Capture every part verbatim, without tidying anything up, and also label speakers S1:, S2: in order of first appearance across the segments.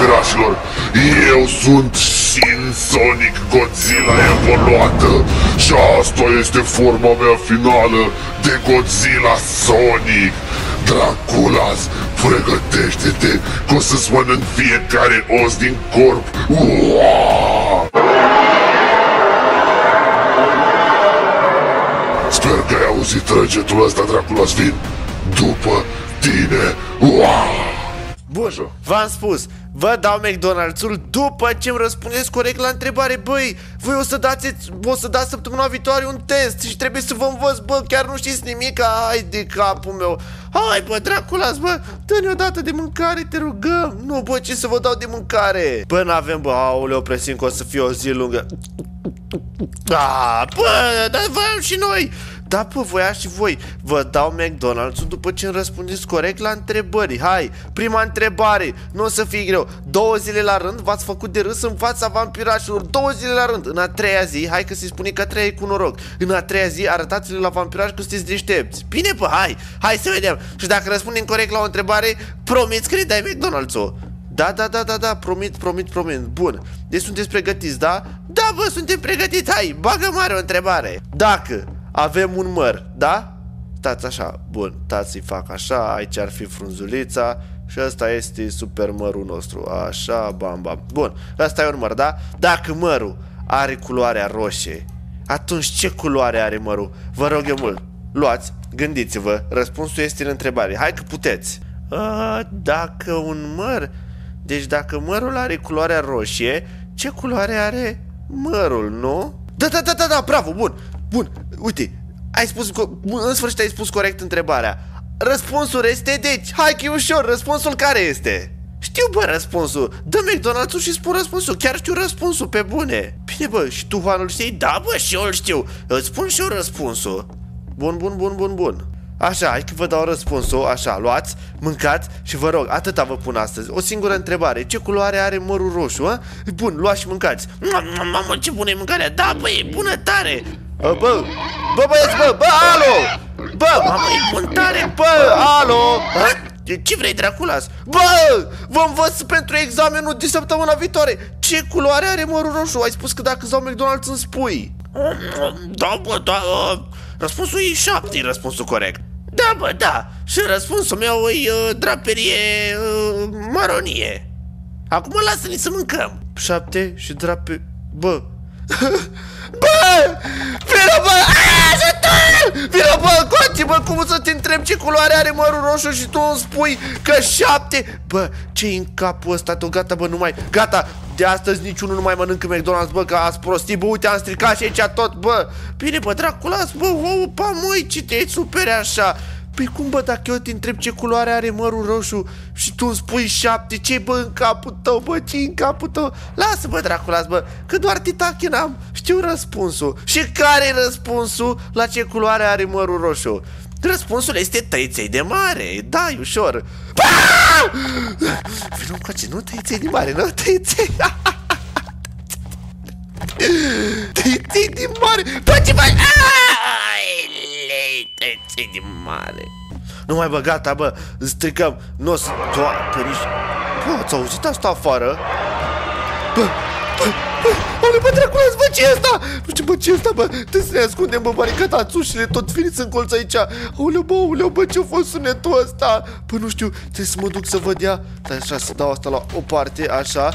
S1: vampirașilor. Eu sunt Shin Sonic Godzilla evoluată și asta este forma mea finală de Godzilla Sonic. Draculas, pregătește-te că o să-ți mănânc fiecare os din corp. Uaaaa! Sper că ai auzit răgetul ăsta, Draculas, vin după tine. Uaaaa!
S2: Bun, v-am spus, vă dau McDonald's-ul după ce îmi răspundeți corect la întrebare. Băi, voi o să dați, o să dați săptămâna viitoare un test și trebuie să vă învăț, bă, chiar nu știți nimic. Hai de capul meu. Hai, bă, Draculas, bă, dă-ne o dată de mâncare, te rugăm. Nu, bă, ce să vă dau de mâncare? Bă, n-avem, bă, aoleu, presimt că o să fie o zi lungă. Ah, bă, dar voiam și noi. Da, bă, voia și voi. Vă dau McDonald's-ul după ce îmi răspundeți corect la întrebări. Hai, prima întrebare, nu o să fie greu. Două zile la rând v-ați făcut de râs în fața vampirașilor. Două zile la rând. În a treia zi, hai că se spune că a treia e cu noroc. În a treia zi arătați-le la vampiraș că sunteți deștepți. Bine, bă, hai, hai să vedem. Și dacă răspundem corect la o întrebare, promiți că ne dai McDonald's-ul. Da, da, da, da, da, promit, promit, promit. Bun, deci sunteți pregătiți, da? Da, bă, suntem pregătiți, hai, bagă mare o întrebare. Dacă avem un măr, da? Stați așa, bun, stați să-i fac așa, aici ar fi frunzulița și ăsta este super mărul nostru, așa, bam, bam. Bun, ăsta e un măr, da? Dacă mărul are culoarea roșie, atunci ce culoare are mărul? Vă rog eu mult, luați, gândiți-vă, răspunsul este în întrebare, hai că puteți. A, dacă un măr, deci dacă mărul are culoarea roșie, ce culoare are mărul, nu? Da, da, da, da, da, bravo, bun. Bun, uite, ai spus, în sfârșit ai spus corect întrebarea. Răspunsul este deci, hai că e ușor, răspunsul care este? Știu, bă, răspunsul, dă McDonald's-ul și spun răspunsul, chiar știu răspunsul, pe bune. Bine, bă, și tu, Juan, îl știi? Da, bă, și eu îl știu, îți spun și eu răspunsul. Bun, bun, bun, bun, bun. Așa, hai că vă dau răspunsul, așa, luați, mâncați și vă rog, atâta vă pun astăzi. O singură întrebare, ce culoare are mărul roșu, a? Bun, luați și mâncați. Mamă, ce bună e mâncarea, da, bă, e bună tare. Bă, bă, bă, băieți, bă, bă, alo! Bă, mamă, e bun tare, bă, alo! Ce vrei, Draculas? Bă, vă învăț pentru examenul de săptămâna viitoare. Ce culoare are mărul roșu? Ai spus că dacă îți dau McDonald's îmi spui. Da, bă, da, răspunsul e șapte, e răspunsul corect. Da, bă, da, și răspunsul meu e uh, draperie uh, maronie. Acum lasă-ne să mâncăm. Șapte și drape... Bă... Bă! Vină, bă! Ajută! Vină, bă, încoace, bă, cum să te întreb ce culoare are mărul roșu și tu îmi spui că șapte? Bă, ce-i în capul ăsta tău? Gata, bă, nu mai... Gata, de astăzi niciunul nu mai mănâncă McDonald's, bă, că ați prostit, bă, uite, am stricat și aici tot, bă. Bine, bă, Draculas, bă, opa, măi, ce te-ai superi așa? Păi cum, bă, dacă eu te întreb ce culoare are mărul roșu și tu îmi spui șapte, ce-i, bă, în capul tău, bă, ce-i în capul tău? Lasă, bă, Draculas, bă, că doar titachin am, știu răspunsul. Și care-i răspunsul la ce culoare are mărul roșu? Răspunsul este tăiței de mare, da, e ușor. Vino încoace, nu tăiței de mare, nu tăiței. Tăiței de mare, bă, ce faci? Tăiței de mare. Nu mai, bă, gata, bă, stricăm. Nu o să... Bă, nici... Bă, ați auzit asta afară? Bă, bă, bă, aole, bă, Draculas, bă, ce e asta? Nu știu, bă, ce e asta, bă? Trebuie să ne ascundem, bă, baricadați ușile, tot finiți în colț aici. Aoleu, bă, aoleu, bă, ce-a fost sunetul ăsta? Bă, nu știu, trebuie să mă duc să văd ea. Stai așa, să dau asta la o parte, așa.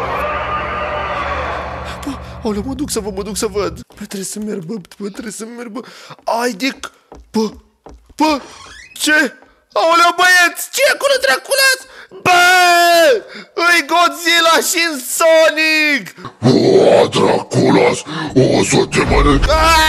S2: Bă, aoleu, mă duc să văd, mă duc să văd. Bă, trebuie să merg, bă, bă, trebuie să merg, bă. Ai de... Bă, bă, ce? Aoleu, băieți, ce acolo, Draculas? Bă, îi Godzilla și Sonic!
S1: O, Draculas, o să te mănânc!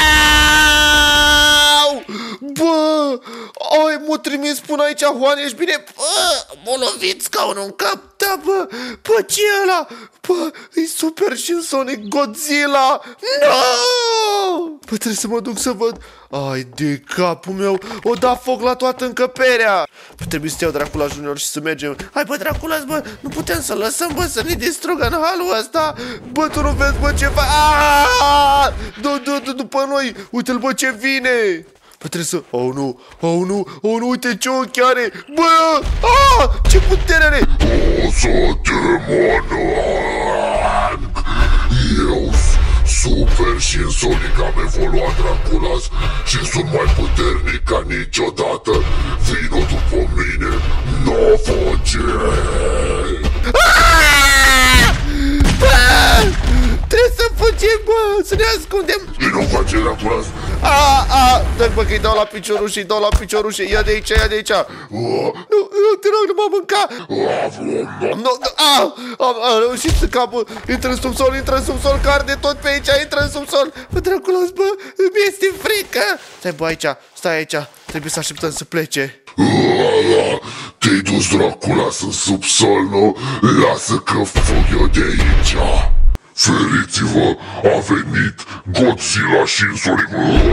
S2: Au! Bă, ai, m-o trimis până aici, Juan, ești bine? Bă, m-a lovit scaunul în cap, da, bă, bă, ce e ăla? Bă, e super și Sonic Godzilla! No! Bă, trebuie să mă duc să văd. Ai de capul meu, o da foc la toată încăperea. Bă, trebuie să iau Dracula Junior și să mergem. Hai, bă, Dracula, bă, nu putem să lăsăm, bă, să ne distrugă în halul ăsta. Bă, tu nu vezi, bă, ce faci? Du, du, du, după noi, uite-l, bă, ce vine. Bă, trebuie să... Oh, nu, oh, nu, oh, nu, uite ce ochi are. Bă, ah, ce putere are.
S1: O să te mănânc. Eu Super Shinsonic am evoluat, Draculas, și sunt mai puternic ca niciodată. Vino după mine, n-o face.
S2: Trebuie să fugim, bă, să ne ascundem.
S1: Vino cu acel, Draculas.
S2: A, a, dă-mi, bă, că-i dau la piciorușe, îi dau la piciorușe. Ia de aici, ia de aici. Nu, nu, te rog, nu mă mânca. Nu, nu, a, am, am reușit să capă. Intră în subsol, intră în subsol, că arde tot pe aici, intră în subsol. Bă, Draculas, bă, îmi este frică. Stai, bă, aici, stai aici. Trebuie să așteptăm să plece.
S1: Te-ai dus, Draculas, în subsol, nu? Lasă că fug eu de aici. Feriți-vă, a venit Godzilla Shinsonic.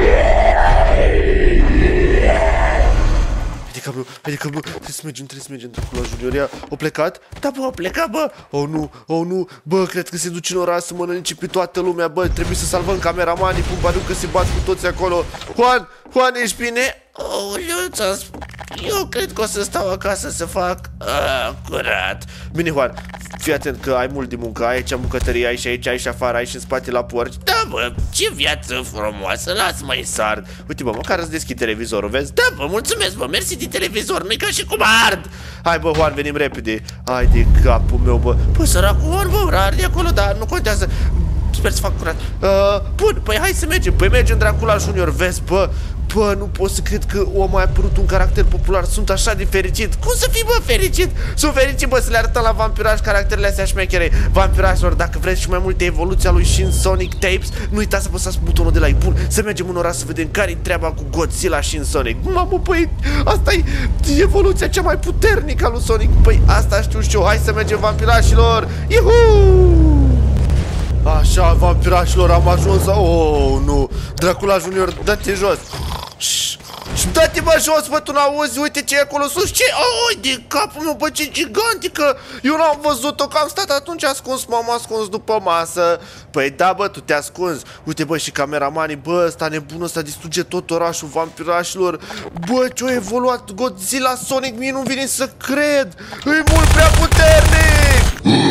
S2: Adică, bă, adică, bă, trebuie să mergem, trebuie să mergem, Dracula Junior. Ea a plecat? Da, bă, a plecat, bă. Oh, nu, oh, nu, bă, cred că se duce în oraș să mănânce pe toată lumea, bă. Trebuie să salvăm cameramanii, cum pariu că se bat cu toți acolo. Juan, Juan, ești bine? Oh, eu ți-am spus. Eu cred că o să stau acasă să fac ah, curat. Bine, Juan, fii atent că ai mult de muncă. Ai aici în bucătărie, ai și aici, ai și afară, ai și în spate la porci. Da, bă, ce viață frumoasă, lasă-mă-i sard. Uite, bă, măcar îți deschid televizorul, vezi? Da, bă, mulțumesc, bă, mersi de televizor, nu-i ca și cum ard. Hai, bă, Juan, venim repede. Hai de capul meu, bă. Bă, săracul Juan, bă, arde acolo, dar nu contează. Sper să fac curat. uh, Bun, păi hai să mergem. Păi mergem, Dracula Junior, vezi, bă. Bă, nu pot să cred că a mai apărut un caracter popular. Sunt așa de fericit. Cum să fii, bă, fericit? Sunt fericit, bă, să le arătăm la vampiraș caracterele astea șmechere. Vampirașilor, dacă vreți și mai multe evoluții a lui Shinsonic Tapes, nu uitați să apăsați butonul de like. Bun, să mergem în oraș să vedem care-i treaba cu Godzilla Shinsonic. Mamă, băi, asta e evoluția cea mai puternică a lui Sonic. Păi asta știu și eu. Hai să mergem, vampirașilor. Iuhu! Așa, vampirașilor, am ajuns. Oh, nu. Dracula Junior, dă-te jos. Și dă-te, bă, jos, bă, tu n-auzi? Uite ce e acolo sus. Ce? Oh, de capul meu, bă, ce gigantică. Eu n-am văzut-o, că am stat atunci ascuns. M-am ascuns după masă. Păi da, bă, tu te ascunzi. Uite, bă, și cameramanii, bă, ăsta nebun, ăsta distruge tot orașul vampirașilor. Bă, ce-a evoluat Godzilla Sonic, mie nu vine să cred. E mult prea puternic.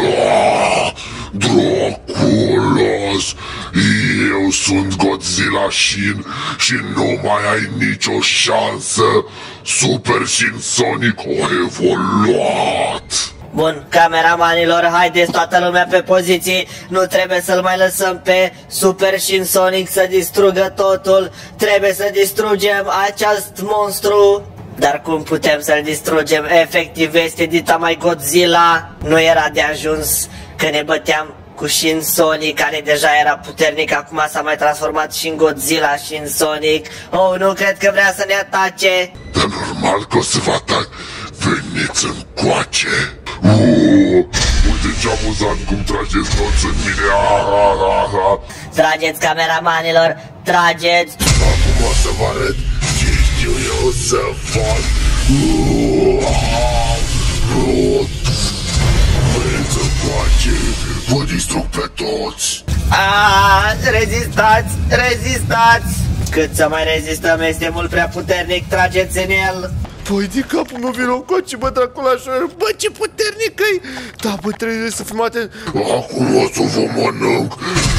S1: Draculas, eu sunt Godzilla Shin și nu mai ai nicio șansă. Super Shinsonic a evoluat.
S3: Bun, cameramanilor, haideți toată lumea pe poziții. Nu trebuie să-l mai lăsăm pe Super Shinsonic să distrugă totul. Trebuie să distrugem acest monstru. Dar cum putem să-l distrugem? Efectiv, este dita mai Godzilla. Nu era de ajuns că ne băteam cu Shinsonic, care deja era puternic. Acum s-a mai transformat și în Godzilla Shinsonic. Oh, nu cred că vrea să ne atace.
S1: Dar normal că o să vă atac. Veniți încoace. Uuu, uite ce amuzant cum trageți toți în mine. Ah, ah, ah, ah.
S3: Trageți, cameramanilor, trageți.
S1: Acum o să vă arăt ce știu eu să fac. Uuu, ah, uh, veniți încoace. Vă distrug pe toți.
S3: Ah, rezistați, rezistați. Cât să mai rezistăm, este mult prea puternic, trageți în el.
S2: Păi, din capul meu vine un coci, bă, Dracula Junior. Bă, ce puternic e. Da, bă, trebuie să fim atent.
S1: Acum o să vă mănânc.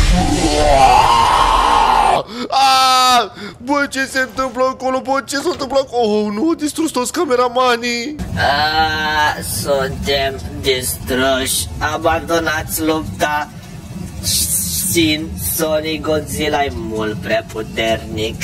S2: Ah! Bă, ce se întâmplă acolo, bă, ce se întâmplă acolo? Oh, nu, a distrus toți cameramanii.
S3: Ah, suntem distruși. Abandonați lupta. Shinsonic Godzilla e mult prea puternic.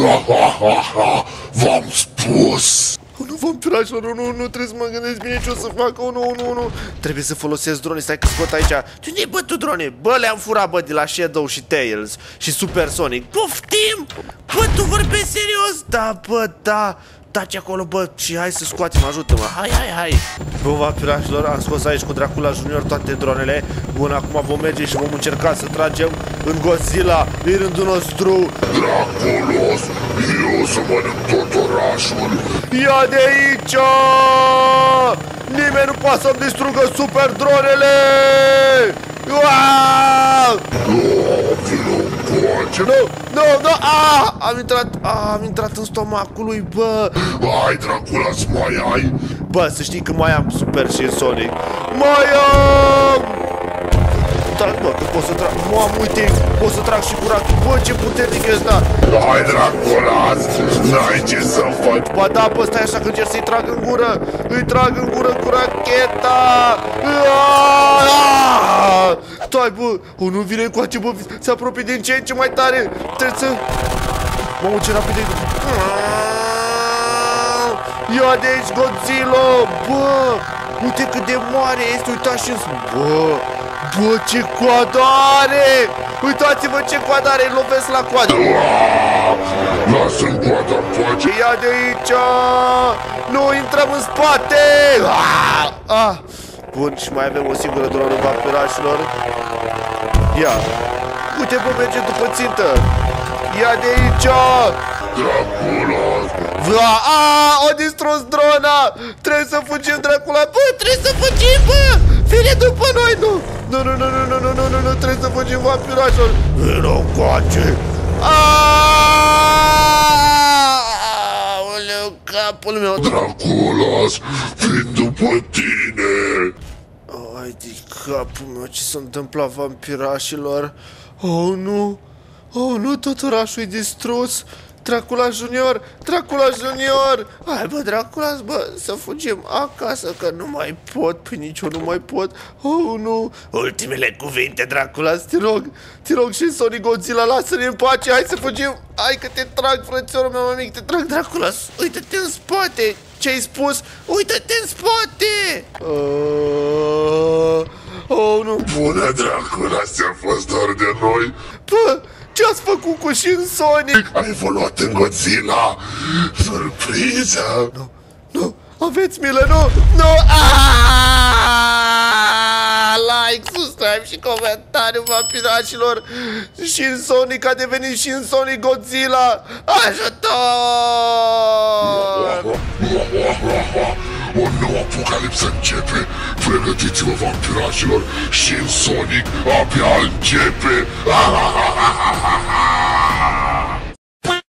S1: V-am spus.
S2: Oh, nu, vampirașilor, nu, nu, nu, trebuie să mă gândesc bine ce o să fac. Oh, nu, nu, nu. Trebuie să folosesc drone, stai că scot aici. Tu unde-i, bă, tu drone? Bă, le-am furat, bă, de la Shadow și Tails și Supersonic. Poftim! Bă, tu vorbești serios? Da, bă, da. Taci acolo, bă, și hai să scoatem, ajută-mă. Hai, hai, hai. Bă, vampirașilor, am scos aici cu Dracula Junior toate dronele. Bun, acum vom merge și vom încerca să tragem în Godzilla, în rândul nostru.
S1: Draculos, eu să mănânc tot orașul.
S2: Ia de aici! Nimeni nu poate să-mi distrugă super dronele! Uaaaa! Nu, nu, nu, a, am intrat, a, am intrat în stomacul lui, bă.
S1: Hai, Draculas, mai ai?
S2: Bă, să știi că mai am Super și Sonic. Mai am! Trag, bă, că pot să trag. Mamă, uite, pot să trag și cu rachetă. Bă, ce puternic e ăsta!
S1: Hai, Draculas, n-ai ce să faci.
S2: Ba da, bă, stai așa că încerc să-i trag în gură. Îi trag în gură cu racheta. Stai, bă, o, nu vine încoace, bă, se apropie din ce în ce mai tare. Trebuie să... Mamă, ce rapid e. Ia de aici, Godzilla! Bă, uite cât de mare este, uitați și în... Bă, bă, ce coadă are! Uitați-vă ce coadă are, îl lovesc la coadă!
S1: Lasă-mi coada în pace!
S2: Ia de aici! Nu intrăm în spate! Ah! Ah! Bun, și mai avem o singură dronă vampirașilor. Ia! Uite, bă, merge după țintă! Ia de aici!
S1: Draculas!
S2: Vă, a, o distrus drona! Trebuie să fugim, Dracula! Bă, trebuie să fugim, bă! Vine după noi, nu! Nu, nu, nu, nu, nu, nu, nu, nu, nu, trebuie să fugim, vampirașilor! Vino încoace! Aoleu, capul meu!
S1: Draculas, vin după tine!
S2: Ai de capul meu, ce s-a întâmplat vampirașilor? Oh, nu! Oh, nu, tot orașul e distrus! Dracula Junior! Dracula Junior! Hai, bă, Dracula, bă, să fugim acasă, că nu mai pot, pe nici eu nu mai pot. Oh, nu! Ultimele cuvinte, Dracula, te rog, te rog și Sonic Godzilla, lasă-ne în pace, hai să fugim! Hai că te trag, frățiorul meu mic, te trag, Dracula, uite-te în spate! Ce-ai spus? Uită-te în spate! Uh... Oh, nu!
S1: Bună, Dracula, ți-a fost doar de noi?
S2: Bă! Ce-ați făcut cu Shin Sonic?
S1: Ai evoluat în Godzilla! Surpriză!
S2: Nu, nu, aveți milă, nu, nu! Aaaa! Like, subscribe și comentariu, vampirașilor! Shin Sonic a devenit Shin Sonic Godzilla! Ajutor!
S1: O nouă apocalipsă începe! Pregătiți-vă, vampirașilor! Shin Sonic abia începe!